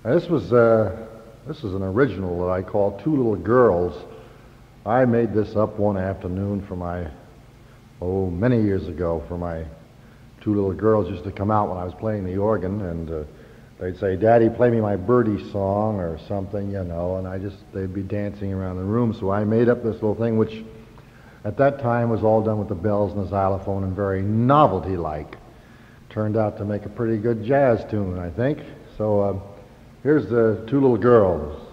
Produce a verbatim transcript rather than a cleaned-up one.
Now, This was uh, this is an original that I call Two Little Girls. I made this up one afternoon for my, oh, many years ago, for my two little girls used to come out when I was playing the organ, and uh, they'd say, "Daddy, play me my birdie song," or something, you know, and I just, they'd be dancing around the room. So I made up this little thing, which at that time was all done with the bells and the xylophone and very novelty-like. Turned out to make a pretty good jazz tune, I think. So uh, here's the Two Little Girls.